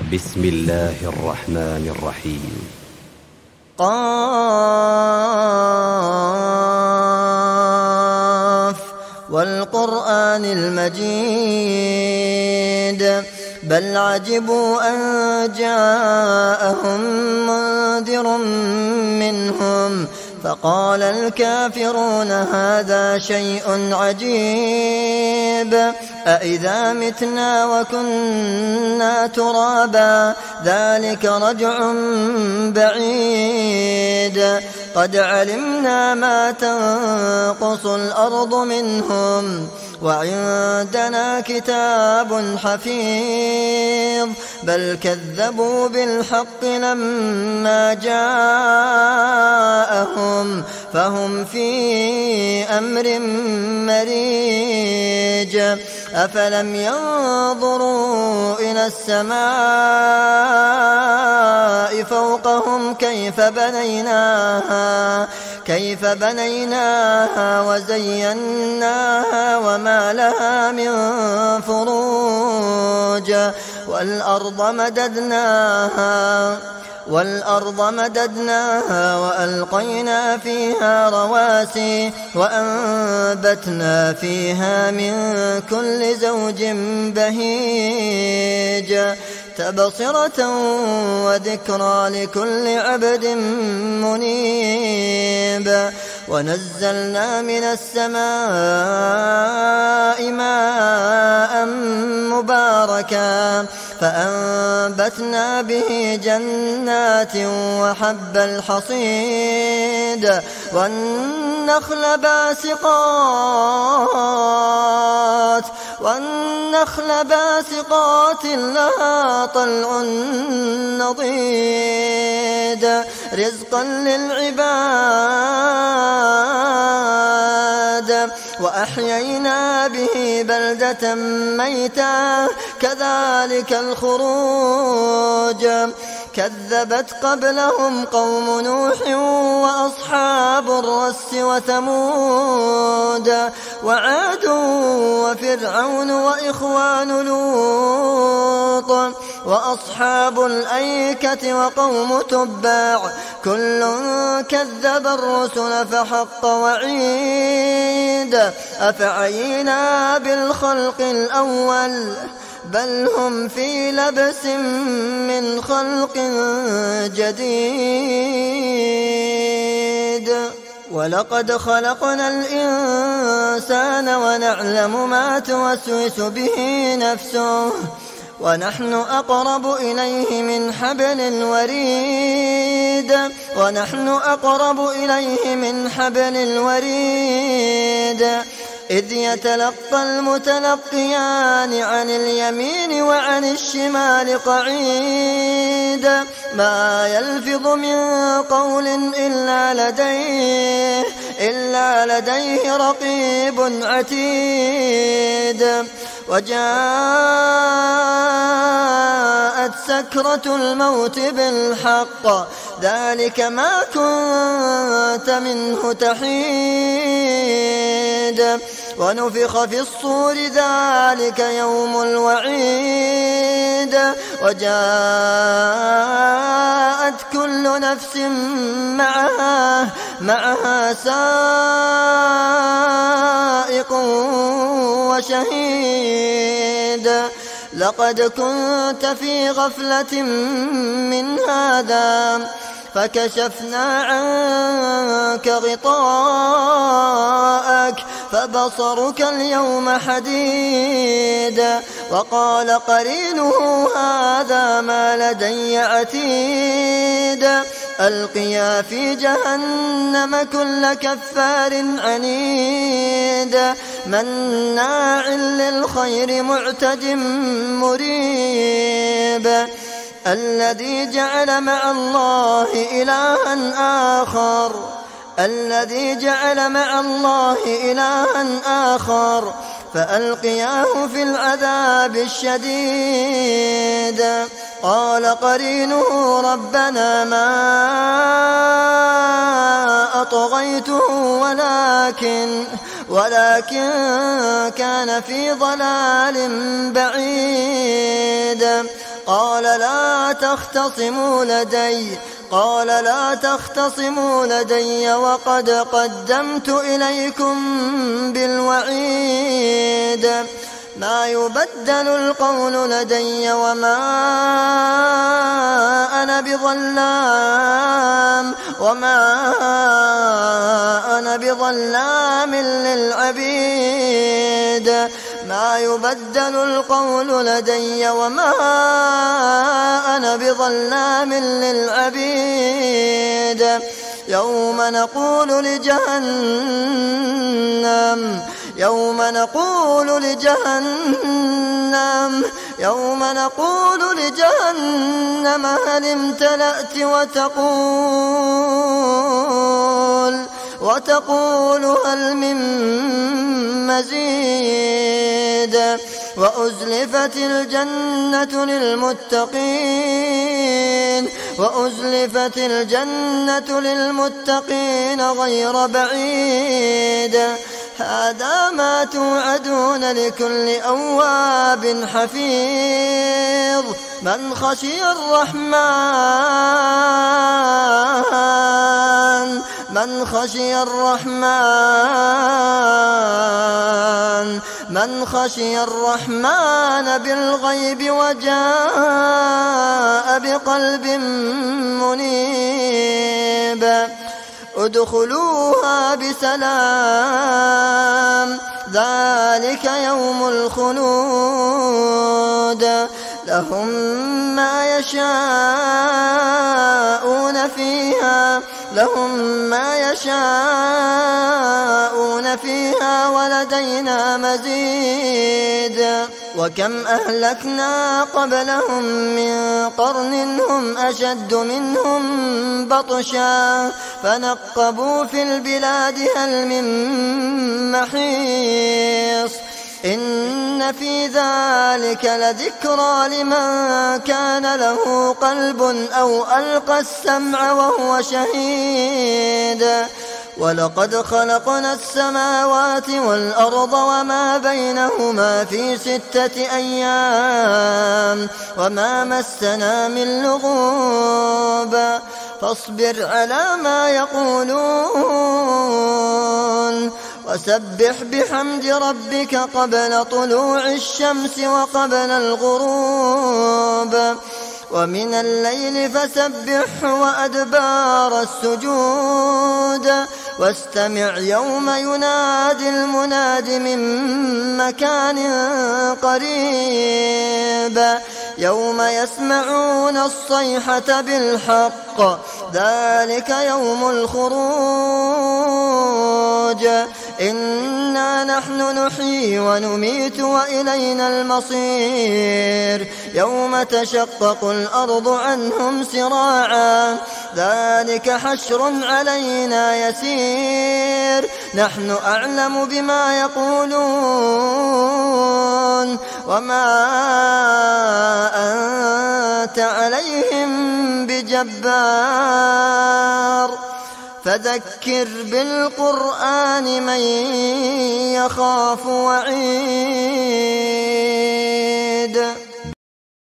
بسم الله الرحمن الرحيم. قاف والقرآن المجيد بل عجبوا أن جاءهم منذر منهم فقال الكافرون هذا شيء عجيب أإذا متنا وكنا ترابا ذلك رجع بعيد قد علمنا ما تنقص الأرض منهم وعندنا كتاب حفيظ بل كذبوا بالحق لما جاءهم فهم في أمر مريج أفلم ينظروا إلى السماء فوقهم كيف بنيناها وزيناها وما لها من فروج والأرض مددناها وألقينا فيها رواسي وأنبتنا فيها من كل زوج بهيج تبصرة وذكرى لكل عبد منيب ونزلنا من السماء ماء مباركا فأنبتنا به جنات وحب الحصيد والنخل باسقات لها طلع نضيد رزقا للعباد وأحيينا به بلدة ميتا كذلك الخروج كذبت قبلهم قوم نوح وأصحاب الرس وثمود وعاد وفرعون وإخوان لوط وأصحاب الأيكة وقوم تبع كل كذب الرسل فحق وعيد أفعينا بالخلق الأول بل هم في لبس من خلق جديد ولقد خلقنا الإنسان ونعلم ما توسوس به نفسه ونحن أقرب إليه من حبل الوريد إذ يتلقى المتلقيان عن اليمين وعن الشمال قعيد ما يلفظ من قول إلا لديه رقيب عتيد وجاءت سكرة الموت بالحق ذلك ما كنت منه تحيد ونفخ في الصور ذلك يوم الوعيد وجاءت كل نفس معها سائق وشهيد لقد كنت في غفلة من هذا فكشفنا عنك غطاءك فبصرك اليوم حديد وقال قرينه هذا ما لدي عتيد ألقيا في جهنم كل كفار عنيد مناع للخير معتد مريب الذي جعل مع الله إلها آخر فألقياه في العذاب الشديد قال قرينه ربنا ما أطغيته ولكن كان في ضلال بعيد قال لا تختصموا لدي وقد قدمت إليكم بالوعيد ما يبدل القول لدي وما أنا بظلام للعبيد ما يبدل القول لدي وما أنا بظلام للعبيد يوم نقول لجهنم هل امتلأت وتقول هل من مزيد وأزلفت الجنة للمتقين غير بعيد هذا ما توعدون لكل أواب حفيظ من خشي الرحمن بالغيب وجاء بقلب منيب ادخلوها بسلام ذلك يوم الخلود لهم ما يشاءون فيها ولدينا مزيد وكم أهلكنا قبلهم من قرن هم أشد منهم بطشا فنقبوا في البلاد هل من محيص إن في ذلك لذكرى لمن كان له قلب أو ألقى السمع وهو شهيد ولقد خلقنا السماوات والأرض وما بينهما في 6 أيام وما مسنا من لغوب فاصبر على ما يقولون وسبح بحمد ربك قبل طلوع الشمس وقبل الغروب ومن الليل فسبحه وأدبار السجود واستمع يوم ينادي المناد من مكان قريب يوم يسمعون الصيحة بالحق ذلك يوم الخروج إنا نحن نحيي ونميت وإلينا المصير يوم تشقق الأرض عنهم سراعا ذلك حشر علينا يسير نحن أعلم بما يقولون وما أنت عليهم بجبار فذكر بالقرآن من يخاف وعيد